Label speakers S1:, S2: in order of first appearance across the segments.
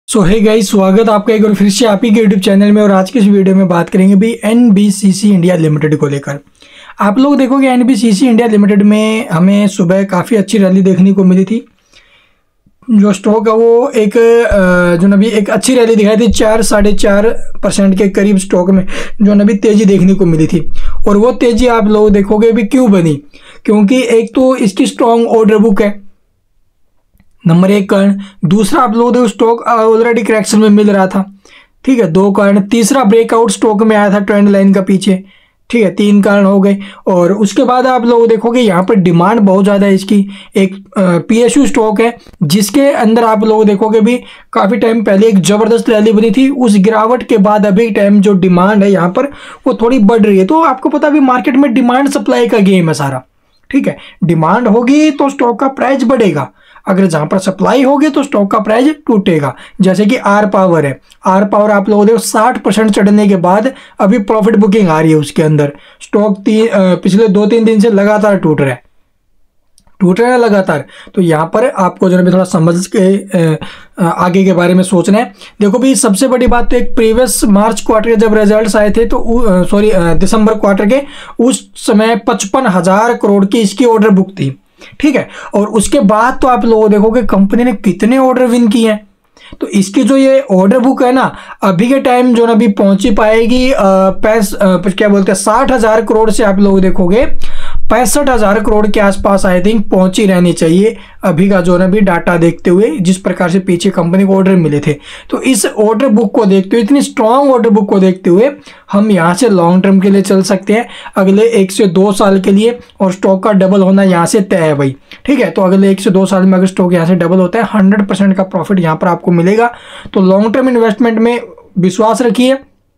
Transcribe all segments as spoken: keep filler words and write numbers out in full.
S1: सो hey guys, स्वागत आपका एक बार फिर से आप ही के यूट्यूब चैनल में। और आज की इस वीडियो में बात करेंगे भी एनबीसीसी इंडिया लिमिटेड को लेकर। आप लोग देखोगे एनबीसीसी इंडिया लिमिटेड में हमें सुबह काफ़ी अच्छी रैली देखने को मिली थी। जो स्टॉक है वो एक जो नबी एक अच्छी रैली दिखाई थी, चार साढ़े चार परसेंट के करीब स्टॉक में जो नबी तेज़ी देखने को मिली थी। और वो तेज़ी आप लोग देखोगे भी क्यों बनी, क्योंकि एक तो इसकी स्ट्रॉन्ग ऑर्डर बुक है, नंबर एक कारण। दूसरा आप लोग देखो स्टॉक ऑलरेडी करेक्शन में मिल रहा था, ठीक है, दो कारण। तीसरा ब्रेकआउट स्टॉक में आया था ट्रेंड लाइन का पीछे, ठीक है, तीन कारण हो गए। और उसके बाद आप लोग देखोगे यहाँ पर डिमांड बहुत ज़्यादा है इसकी। एक पीएसयू स्टॉक है जिसके अंदर आप लोग देखोगे भी काफ़ी टाइम पहले एक ज़बरदस्त रैली बनी थी। उस गिरावट के बाद अभी टाइम जो डिमांड है यहाँ पर वो थोड़ी बढ़ रही है। तो आपको पता भी मार्केट में डिमांड सप्लाई का गेम है सारा, ठीक है। डिमांड होगी तो स्टॉक का प्राइस बढ़ेगा, अगर जहां पर सप्लाई होगी तो स्टॉक का प्राइस टूटेगा। जैसे कि आर पावर है, आर पावर आप लोगों देखो साठ परसेंट चढ़ने के बाद अभी प्रॉफिट बुकिंग आ रही है उसके अंदर। स्टॉक तीन पिछले दो तीन दिन से लगातार टूट रहा है टूट रहा है लगातार। तो यहाँ पर आपको जो है थोड़ा समझ के आगे के बारे में सोचना है। देखो भी सबसे बड़ी बात तो एक प्रीवियस मार्च क्वार्टर के जब रिजल्ट्स आए थे तो सॉरी दिसंबर क्वार्टर के, उस समय पचपन हजार करोड़ की इसकी ऑर्डर बुक थी, ठीक है। और उसके बाद तो आप लोग देखोगे कंपनी ने कितने ऑर्डर विन किए हैं। तो इसकी जो ये ऑर्डर बुक है ना, अभी के टाइम जो ना अभी पहुंची पाएगी पैस क्या बोलते हैं साठ हजार करोड़ से आप लोग देखोगे पैंसठ हजार करोड़ के आसपास आई थिंक पहुंची रहनी चाहिए अभी का जो ना भी डाटा देखते हुए, जिस प्रकार से पीछे कंपनी को ऑर्डर मिले थे। तो इस ऑर्डर बुक को देखते हुए, इतनी स्ट्रांग ऑर्डर बुक को देखते हुए हम यहाँ से लॉन्ग टर्म के लिए चल सकते हैं अगले एक से दो साल के लिए। और स्टॉक का डबल होना यहाँ से तय है भाई, ठीक है। तो अगले एक से दो साल में अगर स्टॉक यहाँ से डबल होता है हंड्रेड परसेंट का प्रॉफिट यहाँ पर आपको मिलेगा। तो लॉन्ग टर्म इन्वेस्टमेंट में विश्वास रखिए,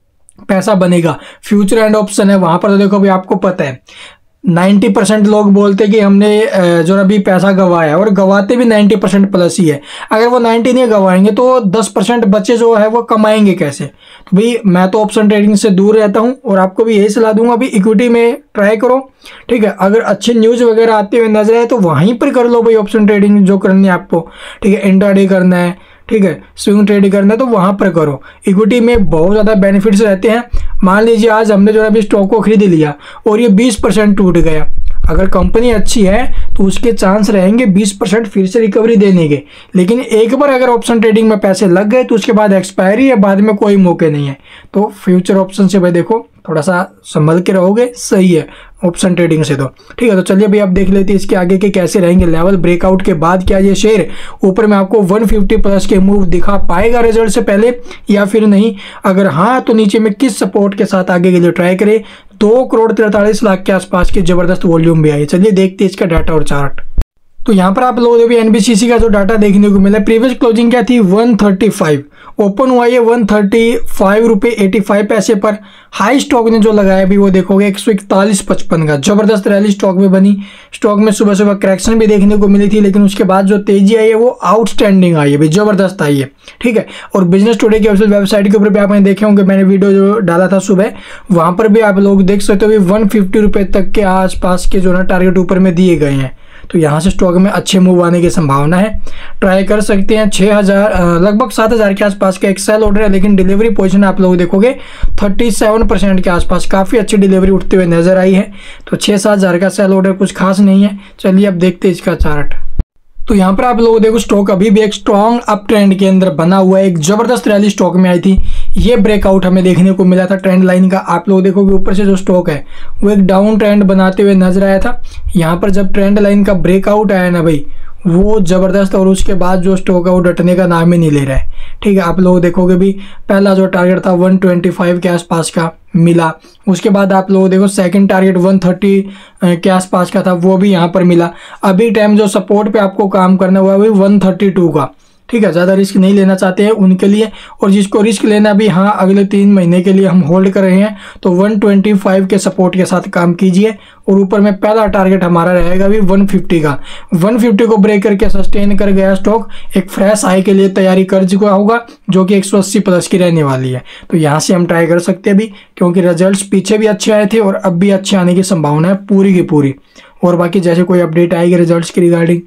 S1: पैसा बनेगा। फ्यूचर एंड ऑप्शन है वहाँ पर, तो देखो भाई आपको पता है नब्बे परसेंट लोग बोलते कि हमने जो अभी पैसा गंवाया, और गंवाते भी नब्बे परसेंट प्लस ही है। अगर वो नब्बे नहीं गंवाएंगे तो दस परसेंट बच्चे जो है वो कमाएंगे कैसे। तो भाई मैं तो ऑप्शन ट्रेडिंग से दूर रहता हूँ और आपको भी यही सलाह दूंगा, अभी इक्विटी में ट्राई करो, ठीक है। अगर अच्छे न्यूज़ वगैरह आते हुए नजर आए तो वहीं पर कर लो भाई ऑप्शन ट्रेडिंग जो करनी है आपको, ठीक है। इंट्राडे करना है, ठीक है, स्विंग ट्रेड करना है तो वहां पर करो। इक्विटी में बहुत ज़्यादा बेनिफिट्स रहते हैं। मान लीजिए आज हमने जो है अभी स्टॉक को खरीद लिया और ये बीस परसेंट टूट गया, अगर कंपनी अच्छी है तो उसके चांस रहेंगे बीस परसेंट फिर से रिकवरी देने के। लेकिन एक बार अगर ऑप्शन ट्रेडिंग में पैसे लग गए तो उसके बाद एक्सपायरी है, बाद में कोई मौके नहीं है। तो फ्यूचर ऑप्शन से भाई देखो थोड़ा सा संभल के रहोगे, सही है ऑप्शन ट्रेडिंग से तो, ठीक है। तो चलिए भाई आप देख लेते हैं इसके आगे के कैसे रहेंगे लेवल। ब्रेकआउट के बाद क्या ये शेयर ऊपर में आपको एक सौ पचास प्लस के मूव दिखा पाएगा रिजल्ट से पहले या फिर नहीं, अगर हाँ तो नीचे में किस सपोर्ट के साथ आगे के लिए ट्राई करें। दो करोड़ तैंतालीस लाख के आसपास की जबरदस्त वॉल्यूम भी आई। चलिए देखते हैं इसका डाटा और चार्ट। तो यहाँ पर आप लोगों को एनबीसीसी का जो डाटा देखने को मिला, प्रीवियस क्लोजिंग क्या थी एक सौ पैंतीस, ओपन हुआ है एक सौ पैंतीस रुपये पचासी पैसे पर। हाई स्टॉक ने जो लगाया भी वो देखोगे एक सौ इकतालीस पचपन का, जबरदस्त रैली स्टॉक में बनी। स्टॉक में सुबह सुबह करेक्शन भी देखने को मिली थी, लेकिन उसके बाद जो तेजी आई है वो आउटस्टैंडिंग आई है भाई, जबरदस्त आई है, ठीक है। और बिजनेस टुडे की ऑफिशियल वेबसाइट के ऊपर भी आपने देखे होंगे, मैंने वीडियो जो डाला था सुबह, वहां पर भी आप लोग देख सकते हो एक सौ पचास रुपये तक के आसपास के जो ना टारगेट ऊपर में दिए गए हैं। तो यहाँ से स्टॉक में अच्छे मूव आने की संभावना है, ट्राई कर सकते हैं। छः हज़ार लगभग सात हज़ार के आसपास का एक सेल ऑर्डर है, लेकिन डिलीवरी पोजीशन आप लोग देखोगे सैंतीस परसेंट के आसपास काफ़ी अच्छी डिलीवरी उठते हुए नजर आई है। तो छः सात हज़ार का सेल ऑर्डर कुछ खास नहीं है। चलिए अब देखते हैं इसका चार्ट। तो यहाँ पर आप लोग देखो स्टॉक अभी भी एक स्ट्रॉन्ग अप ट्रेंड के अंदर बना हुआ है, एक जबरदस्त रैली स्टॉक में आई थी। ये ब्रेकआउट हमें देखने को मिला था ट्रेंड लाइन का। आप लोग देखोगे ऊपर से जो स्टॉक है वो एक डाउन ट्रेंड बनाते हुए नजर आया था। यहाँ पर जब ट्रेंड लाइन का ब्रेकआउट आया ना भाई वो जबरदस्त, और उसके बाद जो स्टॉक है वो डटने का नाम ही नहीं ले रहा है, ठीक है। आप लोग देखोगे भी पहला जो टारगेट था एक सौ पच्चीस के आसपास का मिला, उसके बाद आप लोग देखो सेकंड टारगेट एक सौ तीस के आसपास का था, वो भी यहाँ पर मिला। अभी टाइम जो सपोर्ट पे आपको काम करना हुआ है वो एक सौ बत्तीस का, ठीक है। ज़्यादा रिस्क नहीं लेना चाहते हैं उनके लिए, और जिसको रिस्क लेना भी हाँ अगले तीन महीने के लिए हम होल्ड कर रहे हैं तो एक सौ पच्चीस के सपोर्ट के साथ काम कीजिए। और ऊपर में पहला टारगेट हमारा रहेगा भी एक सौ पचास का। एक सौ पचास को ब्रेक करके सस्टेन कर गया स्टॉक, एक फ्रेश हाई के लिए तैयारी कर चुका होगा जो कि एक सौ अस्सी प्लस की रहने वाली है। तो यहाँ से हम ट्राई कर सकते हैं अभी, क्योंकि रिजल्ट्स पीछे भी अच्छे आए थे और अब भी अच्छे आने की संभावना है पूरी की पूरी। और बाकी जैसे कोई अपडेट आएगी रिजल्ट्स की रिगार्डिंग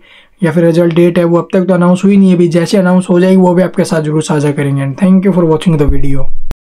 S1: या फिर रिजल्ट डेट है वो अब तक तो अनाउंस हुई नहीं है। अभी जैसे अनाउंस हो जाएगी वो भी आपके साथ जरूर साझा करेंगे। And thank you for watching the video.